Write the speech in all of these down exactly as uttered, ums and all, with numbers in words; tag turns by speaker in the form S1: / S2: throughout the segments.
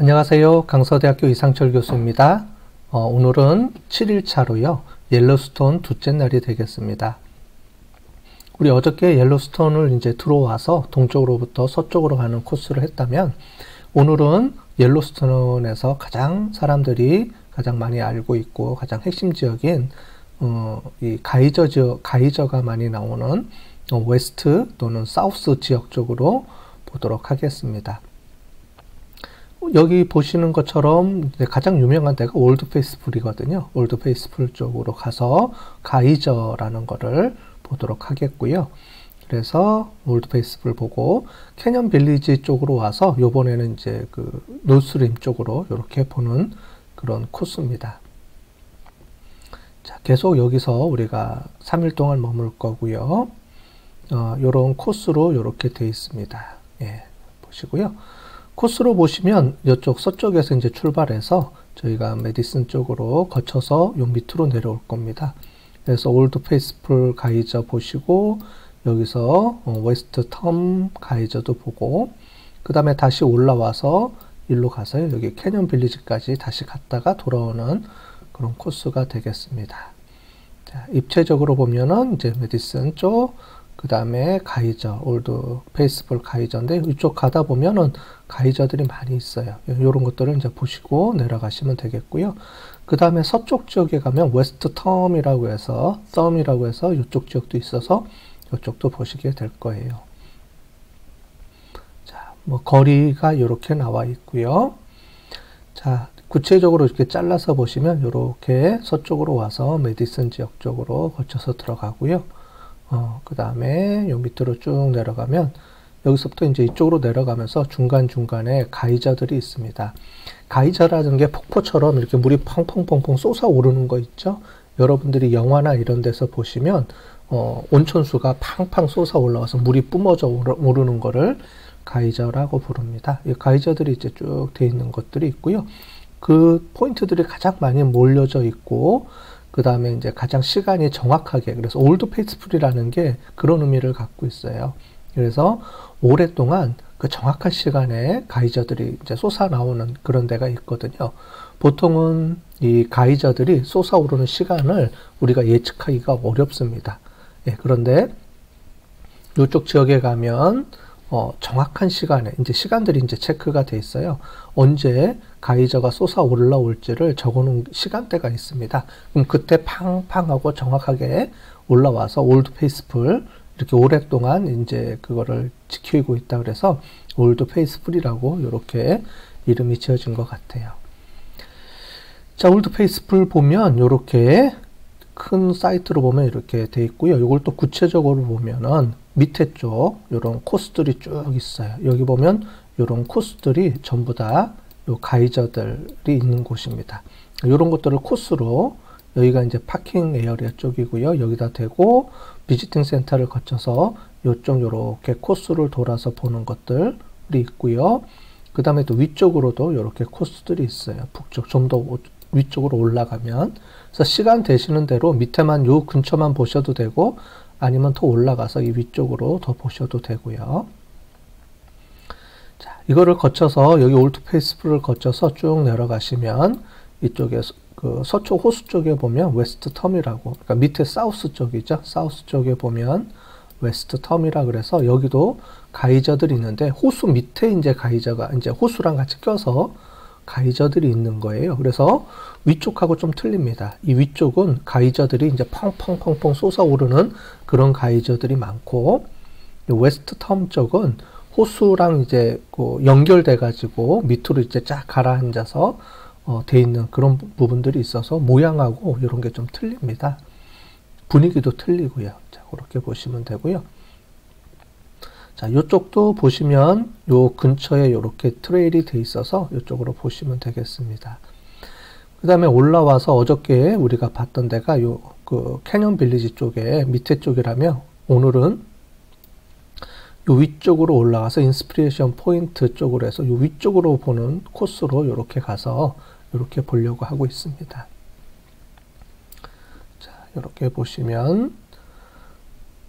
S1: 안녕하세요. 강서대학교 이상철 교수입니다. 어, 오늘은 칠 일차로요. 옐로스톤 둘째 날이 되겠습니다. 우리 어저께 옐로스톤을 이제 들어와서 동쪽으로부터 서쪽으로 가는 코스를 했다면, 오늘은 옐로스톤에서 가장 사람들이 가장 많이 알고 있고 가장 핵심 지역인 어, 이 가이저 지역, 가이저가 많이 나오는 어, 웨스트 또는 사우스 지역 쪽으로 보도록 하겠습니다. 여기 보시는 것처럼 가장 유명한 데가 올드 페이스풀이거든요. 올드 페이스풀 쪽으로 가서 가이저라는 거를 보도록 하겠고요. 그래서 올드 페이스풀 보고 캐년 빌리지 쪽으로 와서 요번에는 이제 그 노스림 쪽으로 이렇게 보는 그런 코스입니다. 자, 계속 여기서 우리가 삼 일 동안 머물 거고요. 어, 요런 코스로 이렇게 되어 있습니다. 예, 보시고요. 코스로 보시면 이쪽 서쪽에서 이제 출발해서 저희가 메디슨 쪽으로 거쳐서 요 밑으로 내려올 겁니다. 그래서 올드 페이스풀 가이저 보시고 여기서 웨스트 텀 가이저도 보고 그 다음에 다시 올라와서 일로 가서 여기 캐년 빌리지까지 다시 갔다가 돌아오는 그런 코스가 되겠습니다. 자, 입체적으로 보면은 이제 메디슨 쪽, 그 다음에 가이저, 올드 페이스풀 가이저인데 이쪽 가다 보면은 가이저들이 많이 있어요. 이런 것들을 이제 보시고 내려가시면 되겠고요. 그 다음에 서쪽 지역에 가면 웨스트 텀이라고 해서, 썸이라고 해서 이쪽 지역도 있어서 이쪽도 보시게 될 거예요. 자, 뭐 거리가 이렇게 나와 있고요. 자, 구체적으로 이렇게 잘라서 보시면 이렇게 서쪽으로 와서 메디슨 지역 쪽으로 거쳐서 들어가고요. 어, 그 다음에 요 밑으로 쭉 내려가면 여기서부터 이제 이쪽으로 내려가면서 중간중간에 가이저들이 있습니다. 가이저라는 게 폭포처럼 이렇게 물이 펑펑펑펑 솟아오르는 거 있죠? 여러분들이 영화나 이런 데서 보시면 어, 온천수가 팡팡 솟아 올라와서 물이 뿜어져 오르는 거를 가이저라고 부릅니다. 이 가이저들이 이제 쭉 돼 있는 것들이 있고요. 그 포인트들이 가장 많이 몰려져 있고 그 다음에 이제 가장 시간이 정확하게, 그래서 올드 페이스풀이라는 게 그런 의미를 갖고 있어요. 그래서 오랫동안 그 정확한 시간에 가이저들이 이제 솟아나오는 그런 데가 있거든요. 보통은 이 가이저들이 솟아오르는 시간을 우리가 예측하기가 어렵습니다. 예, 그런데 이쪽 지역에 가면 어, 정확한 시간에, 이제 시간들이 이제 체크가 돼 있어요. 언제 가이저가 솟아 올라올지를 적어 놓은 시간대가 있습니다. 그럼 그때 팡팡하고 정확하게 올라와서 올드 페이스풀, 이렇게 오랫동안 이제 그거를 지키고 있다 그래서 올드 페이스풀이라고 이렇게 이름이 지어진 것 같아요. 자, 올드 페이스풀 보면 이렇게 큰 사이트로 보면 이렇게 돼 있고요. 이걸 또 구체적으로 보면은 밑에 쪽 이런 코스들이 쭉 있어요. 여기 보면 이런 코스들이 전부 다 요 가이저들이 있는 곳입니다. 이런 것들을 코스로, 여기가 이제 파킹 에어리아 쪽이고요. 여기다 대고 비지팅 센터를 거쳐서 이쪽 요렇게 코스를 돌아서 보는 것들이 있고요. 그 다음에 또 위쪽으로도 이렇게 코스들이 있어요. 북쪽 좀 더 위쪽으로 올라가면. 그래서 시간 되시는 대로 밑에만 요 근처만 보셔도 되고 아니면 더 올라가서 이 위쪽으로 더 보셔도 되고요. 자, 이거를 거쳐서 여기 올드 페이스풀을 거쳐서 쭉 내려가시면 이쪽에 그 서쪽 호수 쪽에 보면 웨스트 텀이라고, 그러니까 밑에 사우스 쪽이죠. 사우스 쪽에 보면 웨스트 텀이라 그래서 여기도 가이저들이 있는데 호수 밑에 이제 가이저가 이제 호수랑 같이 껴서 가이저들이 있는 거예요. 그래서 위쪽하고 좀 틀립니다. 이 위쪽은 가이저들이 이제 펑펑펑펑 솟아오르는 그런 가이저들이 많고, 웨스트 텀 쪽은 호수랑 이제 그 연결돼 가지고 밑으로 이제 쫙 가라앉아서 어, 돼 있는 그런 부분들이 있어서 모양하고 이런 게 좀 틀립니다. 분위기도 틀리고요. 자, 그렇게 보시면 되고요. 자, 이쪽도 보시면 요 근처에 이렇게 트레일이 돼 있어서 이쪽으로 보시면 되겠습니다. 그 다음에 올라와서 어저께 우리가 봤던 데가 요 그 캐년 빌리지 쪽에 밑에 쪽이라며, 오늘은 요 위쪽으로 올라가서 인스피레이션 포인트 쪽으로 해서 요 위쪽으로 보는 코스로 이렇게 가서 이렇게 보려고 하고 있습니다. 자, 이렇게 보시면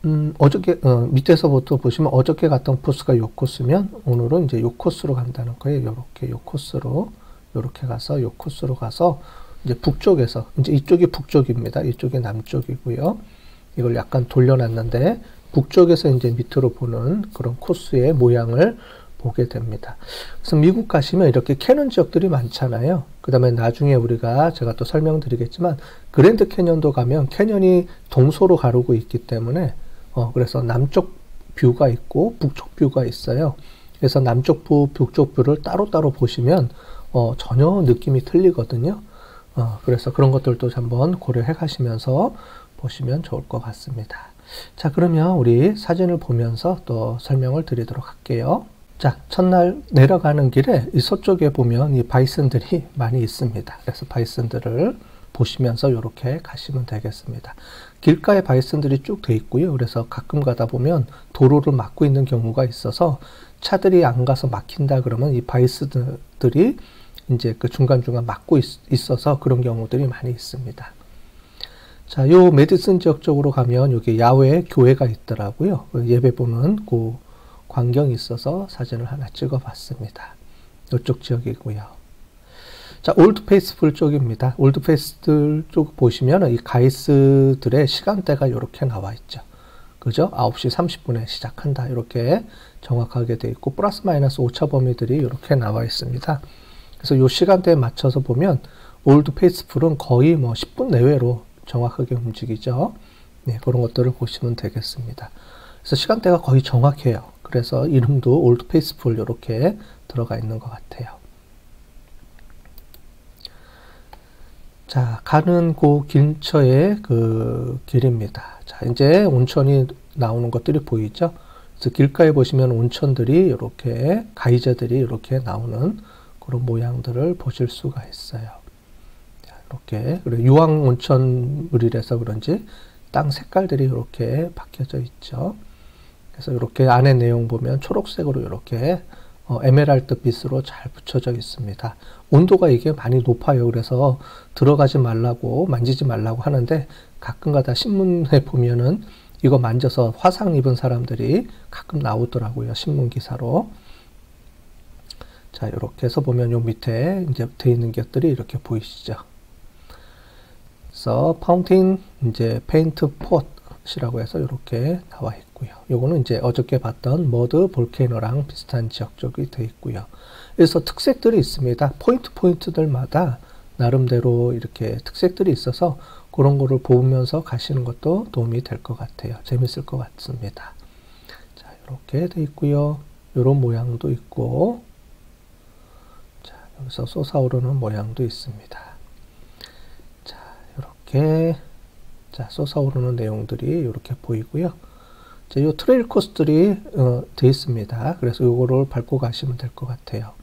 S1: 음, 어저께, 어, 밑에서부터 보시면 어저께 갔던 코스가 요 코스면 오늘은 이제 요 코스로 간다는 거예요. 요렇게 요 코스로, 요렇게 가서 요 코스로 가서 이제 북쪽에서, 이제 이쪽이 북쪽입니다. 이쪽이 남쪽이고요. 이걸 약간 돌려놨는데 북쪽에서 이제 밑으로 보는 그런 코스의 모양을 보게 됩니다. 그래서 미국 가시면 이렇게 캐년 지역들이 많잖아요. 그 다음에 나중에 우리가 제가 또 설명드리겠지만 그랜드 캐년도 가면 캐년이 동서로 가르고 있기 때문에 어 그래서 남쪽 뷰가 있고 북쪽 뷰가 있어요. 그래서 남쪽 뷰, 북쪽 뷰를 따로따로 보시면 어 전혀 느낌이 틀리거든요. 어 그래서 그런 것들도 한번 고려해 가시면서 보시면 좋을 것 같습니다. 자, 그러면 우리 사진을 보면서 또 설명을 드리도록 할게요. 자, 첫날 내려가는 길에 이 서쪽에 보면 이 바이슨들이 많이 있습니다. 그래서 바이슨들을 보시면서 이렇게 가시면 되겠습니다. 길가에 바이슨들이 쭉 돼 있고요. 그래서 가끔 가다 보면 도로를 막고 있는 경우가 있어서 차들이 안 가서 막힌다 그러면 이 바이슨들이 이제 그 중간중간 막고 있, 있어서 그런 경우들이 많이 있습니다. 자, 요 메디슨 지역 쪽으로 가면 여기 야외 교회가 있더라고요. 예배 보는 그 광경이 있어서 사진을 하나 찍어 봤습니다. 이쪽 지역이고요. 자, 올드 페이스풀 쪽입니다. 올드 페이스풀 쪽 보시면 이 가이스들의 시간대가 이렇게 나와 있죠. 그죠? 아홉 시 삼십 분에 시작한다. 이렇게 정확하게 돼 있고, 플러스 마이너스 오차 범위들이 이렇게 나와 있습니다. 그래서 이 시간대에 맞춰서 보면 올드 페이스풀은 거의 뭐 십 분 내외로 정확하게 움직이죠. 네, 그런 것들을 보시면 되겠습니다. 그래서 시간대가 거의 정확해요. 그래서 이름도 올드 페이스풀 이렇게 들어가 있는 것 같아요. 자, 가는 그 근처의 그 길입니다. 자, 이제 온천이 나오는 것들이 보이죠? 그래서 길가에 보시면 온천들이 이렇게, 가이저들이 이렇게 나오는 그런 모양들을 보실 수가 있어요. 자, 이렇게. 그리고 유황 온천물이라서 그런지 땅 색깔들이 이렇게 바뀌어져 있죠. 그래서 이렇게 안에 내용 보면 초록색으로 이렇게 어, 에메랄드 빛으로 잘 붙여져 있습니다. 온도가 이게 많이 높아요. 그래서 들어가지 말라고, 만지지 말라고 하는데 가끔가다 신문에 보면은 이거 만져서 화상 입은 사람들이 가끔 나오더라고요. 신문 기사로. 자, 이렇게 해서 보면 요 밑에 이제 돼 있는 것들이 이렇게 보이시죠. 그래서 파운틴 이제 페인트 폿이라고 해서 이렇게 나와 있고요. 요거는 이제 어저께 봤던 머드 볼케이노랑 비슷한 지역 쪽이 돼 있고요. 그래서 특색들이 있습니다. 포인트 포인트들마다 나름대로 이렇게 특색들이 있어서 그런 거를 보면서 가시는 것도 도움이 될 것 같아요. 재밌을 것 같습니다. 자, 이렇게 돼 있고요. 요런 모양도 있고, 자, 여기서 솟아오르는 모양도 있습니다. 자, 이렇게, 자, 솟아오르는 내용들이 이렇게 보이고요. 자, 요 트레일 코스들이 어, 돼 있습니다. 그래서 요거를 밟고 가시면 될 것 같아요.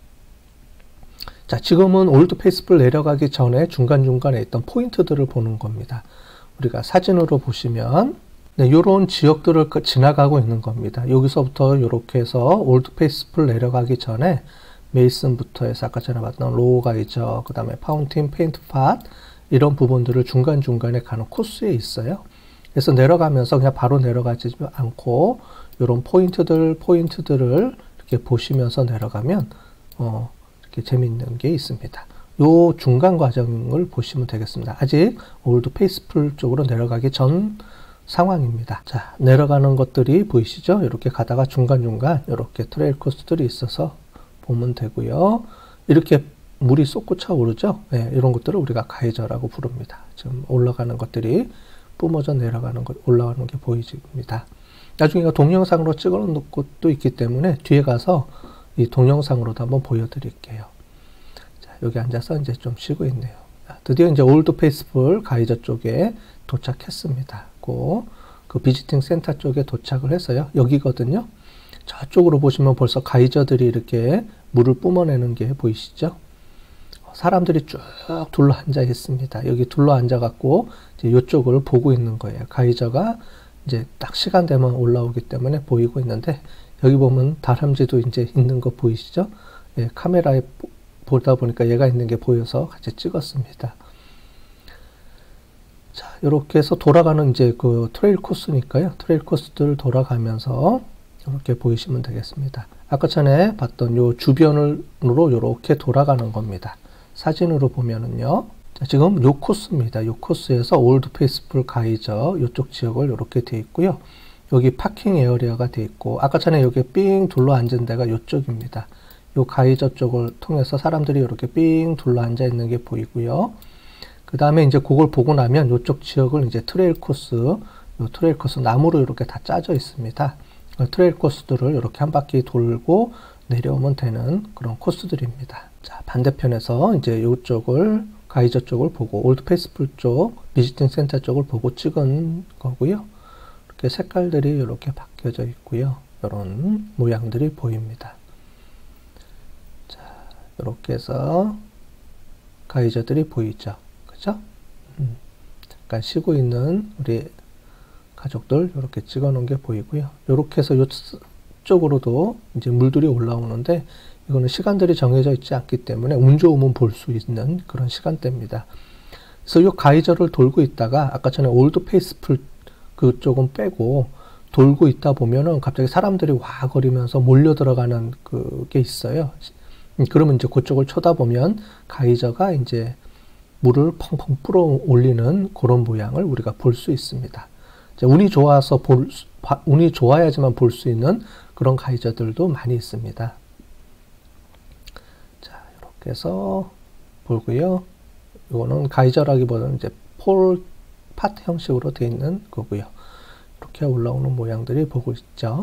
S1: 자, 지금은 올드 페이스풀 내려가기 전에 중간중간에 있던 포인트들을 보는 겁니다. 우리가 사진으로 보시면 네, 요런 지역들을 지나가고 있는 겁니다. 여기서부터 이렇게 해서 올드 페이스풀 내려가기 전에 메이슨부터 해서 아까 전에 봤던 로우 가이저, 그 다음에 파운틴, 페인트 팟 이런 부분들을 중간중간에 가는 코스에 있어요. 그래서 내려가면서 그냥 바로 내려가지 않고 이런 포인트들, 포인트들을 이렇게 보시면서 내려가면 어, 이렇게 재밌는 게 있습니다. 요 중간 과정을 보시면 되겠습니다. 아직 올드 페이스풀 쪽으로 내려가기 전 상황입니다. 자, 내려가는 것들이 보이시죠? 이렇게 가다가 중간중간 이렇게 트레일 코스들이 있어서 보면 되고요. 이렇게 물이 솟구쳐 오르죠? 네, 이런 것들을 우리가 가이저라고 부릅니다. 지금 올라가는 것들이 뿜어져 내려가는 것, 올라가는 게 보이집니다. 나중에 동영상으로 찍어 놓은 것도 있기 때문에 뒤에 가서 이 동영상으로도 한번 보여드릴게요. 자, 여기 앉아서 이제 좀 쉬고 있네요. 자, 드디어 이제 올드 페이스풀 가이저 쪽에 도착했습니다. 그, 그 비지팅 센터 쪽에 도착을 해서요. 여기거든요. 저쪽으로 보시면 벌써 가이저들이 이렇게 물을 뿜어내는 게 보이시죠? 사람들이 쭉 둘러 앉아 있습니다. 여기 둘러 앉아 갖고 이제 이쪽을 보고 있는 거예요. 가이저가 이제 딱 시간 되면 올라오기 때문에 보이고 있는데 여기 보면 다람쥐도 이제 있는 거 보이시죠? 예, 카메라에 보다 보니까 얘가 있는 게 보여서 같이 찍었습니다. 자, 이렇게 해서 돌아가는 이제 그 트레일 코스니까요. 트레일 코스들 돌아가면서 이렇게 보이시면 되겠습니다. 아까 전에 봤던 요 주변으로 이렇게 돌아가는 겁니다. 사진으로 보면은요. 자, 지금 요 코스입니다. 요 코스에서 올드 페이스풀 가이저 요쪽 지역을 이렇게 돼 있고요. 여기 파킹 에어리어가 돼 있고, 아까 전에 여기 삥 둘러 앉은 데가 요쪽입니다. 요 가이저 쪽을 통해서 사람들이 이렇게 삥 둘러 앉아 있는 게 보이고요. 그 다음에 이제 그걸 보고 나면 요쪽 지역을 이제 트레일 코스, 요 트레일 코스 나무로 이렇게 다 짜져 있습니다. 트레일 코스들을 이렇게 한 바퀴 돌고 내려오면 되는 그런 코스들입니다. 자, 반대편에서 이제 요쪽을, 가이저 쪽을 보고, 올드 페이스풀 쪽, 비지팅 센터 쪽을 보고 찍은 거고요. 이렇게 색깔들이 이렇게 바뀌어져 있고요. 이런 모양들이 보입니다. 자, 이렇게 해서 가이저들이 보이죠. 그죠? 음, 잠깐 쉬고 있는 우리 가족들 이렇게 찍어 놓은 게 보이고요. 이렇게 해서 이쪽으로도 이제 물들이 올라오는데, 이거는 시간들이 정해져 있지 않기 때문에 운 좋으면 볼 수 있는 그런 시간대입니다. 그래서 이 가이저를 돌고 있다가 아까 전에 올드 페이스풀 그쪽은 빼고 돌고 있다 보면은 갑자기 사람들이 와 거리면서 몰려 들어가는 그게 있어요. 그러면 이제 그쪽을 쳐다보면 가이저가 이제 물을 펑펑 불어 올리는 그런 모양을 우리가 볼 수 있습니다. 운이 좋아서 볼, 운이 좋아야지만 볼 수 있는 그런 가이저들도 많이 있습니다. 자, 이렇게 해서 보고요. 이거는 가이저라기보다는 이제 폴 파트 형식으로 되어 있는 거고요. 이렇게 올라오는 모양들이 보고 있죠.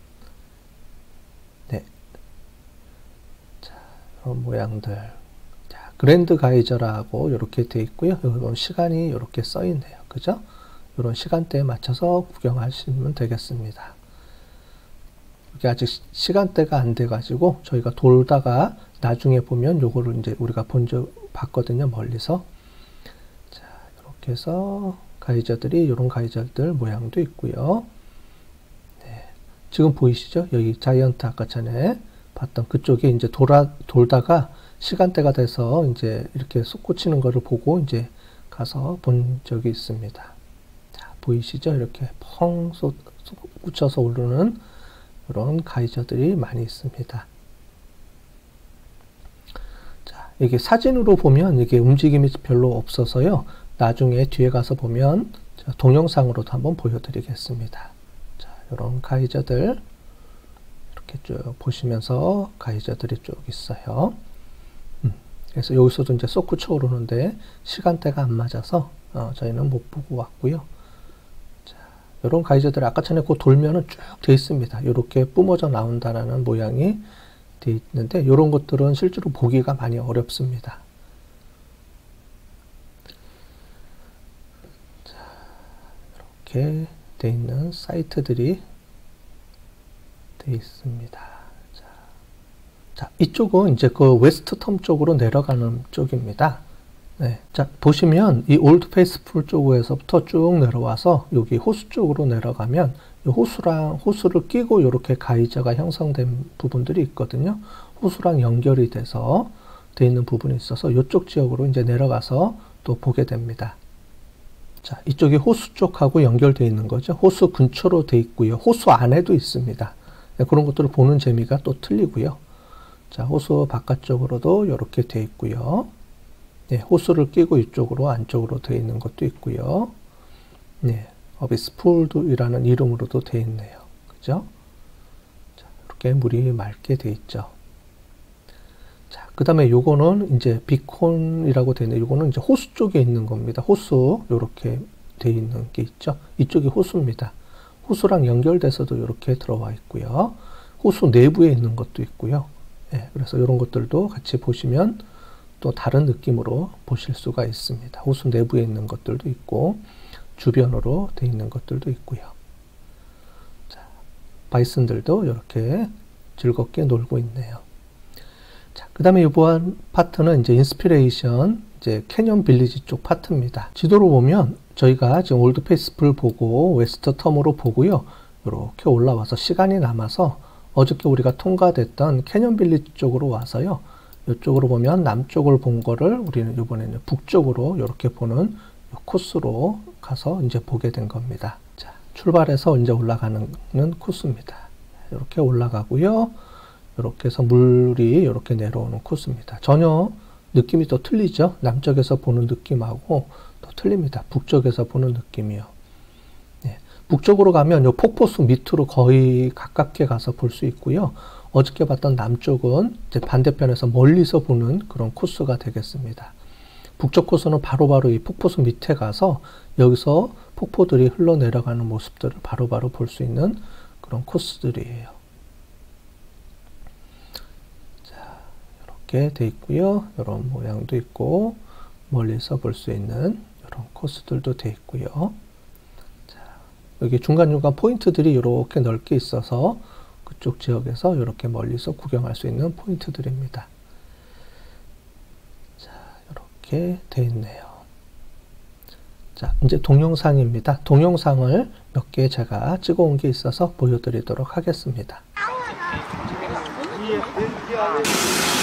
S1: 네. 자, 이런 모양들. 자, 그랜드 가이저라고 이렇게 되어 있고요. 이건 시간이 이렇게 써 있네요. 그죠? 이런 시간대에 맞춰서 구경하시면 되겠습니다. 이게 아직 시간대가 안 돼가지고 저희가 돌다가 나중에 보면 요거를 이제 우리가 본적 봤거든요. 멀리서. 자, 이렇게 해서 가이저들이 이런 가이저들 모양도 있고요. 네. 지금 보이시죠? 여기 자이언트 아까 전에 봤던 그쪽에 이제 돌아, 돌다가 시간대가 돼서 이제 이렇게 솟구치는 거를 보고 이제 가서 본 적이 있습니다. 보이시죠? 이렇게 펑 솟구쳐서 오르는 이런 가이저들이 많이 있습니다. 자, 이게 사진으로 보면 이게 움직임이 별로 없어서요. 나중에 뒤에 가서 보면 제가 동영상으로도 한번 보여드리겠습니다. 자, 이런 가이저들 이렇게 쭉 보시면서 가이저들이 쭉 있어요. 음, 그래서 여기서도 이제 솟구쳐 오르는데 시간대가 안 맞아서 어, 저희는 못 보고 왔고요. 이런 가이저들 아까 전에 그 돌면은 쭉 돼 있습니다. 이렇게 뿜어져 나온다라는 모양이 돼 있는데, 이런 것들은 실제로 보기가 많이 어렵습니다. 자, 이렇게 돼 있는 사이트들이 돼 있습니다. 자, 자, 이쪽은 이제 그 웨스트 텀 쪽으로 내려가는 쪽입니다. 네. 자, 보시면 이 올드 페이스풀 쪽에서부터 쭉 내려와서 여기 호수 쪽으로 내려가면 이 호수랑 호수를 끼고 이렇게 가이저가 형성된 부분들이 있거든요. 호수랑 연결이 돼서 돼 있는 부분이 있어서 이쪽 지역으로 이제 내려가서 또 보게 됩니다. 자, 이쪽이 호수 쪽하고 연결되어 있는 거죠. 호수 근처로 돼 있고요. 호수 안에도 있습니다. 네, 그런 것들을 보는 재미가 또 틀리고요. 자, 호수 바깥쪽으로도 이렇게 돼 있고요. 네, 호수를 끼고 이쪽으로 안쪽으로 되어 있는 것도 있고요. 네, 어비스 풀이라는 이름으로도 되어 있네요. 그죠? 자, 이렇게 물이 맑게 되어 있죠. 자, 그 다음에 요거는 이제 비콘이라고 되어 있는데, 요거는 이제 호수 쪽에 있는 겁니다. 호수, 요렇게 되어 있는 게 있죠. 이쪽이 호수입니다. 호수랑 연결돼서도 이렇게 들어와 있고요. 호수 내부에 있는 것도 있고요. 네, 그래서 이런 것들도 같이 보시면 또 다른 느낌으로 보실 수가 있습니다. 호수 내부에 있는 것들도 있고 주변으로 되어 있는 것들도 있고요. 자, 바이슨들도 이렇게 즐겁게 놀고 있네요. 자, 그 다음에 이번 파트는 이제 인스피레이션, 이제 캐년 빌리지 쪽 파트입니다. 지도로 보면 저희가 지금 올드 페이스풀 보고 웨스트 텀으로 보고요. 이렇게 올라와서 시간이 남아서 어저께 우리가 통과됐던 캐년 빌리지 쪽으로 와서요. 이쪽으로 보면 남쪽을 본 거를 우리는 이번에는 북쪽으로 이렇게 보는 코스로 가서 이제 보게 된 겁니다. 자, 출발해서 이제 올라가는 코스입니다. 이렇게 올라가고요. 이렇게 해서 물이 이렇게 내려오는 코스입니다. 전혀 느낌이 또 틀리죠. 남쪽에서 보는 느낌하고 또 틀립니다. 북쪽에서 보는 느낌이요. 네. 북쪽으로 가면 요 폭포수 밑으로 거의 가깝게 가서 볼 수 있고요. 어저께 봤던 남쪽은 이제 반대편에서 멀리서 보는 그런 코스가 되겠습니다. 북쪽 코스는 바로바로 이 폭포수 밑에 가서 여기서 폭포들이 흘러내려가는 모습들을 바로바로 볼 수 있는 그런 코스들이에요. 자, 이렇게 돼 있고요. 이런 모양도 있고 멀리서 볼 수 있는 이런 코스들도 돼 있고요. 자, 여기 중간중간 포인트들이 이렇게 넓게 있어서 그쪽 지역에서 이렇게 멀리서 구경할 수 있는 포인트들입니다. 자, 이렇게 돼 있네요. 자, 이제 동영상입니다. 동영상을 몇 개 제가 찍어 온 게 있어서 보여드리도록 하겠습니다.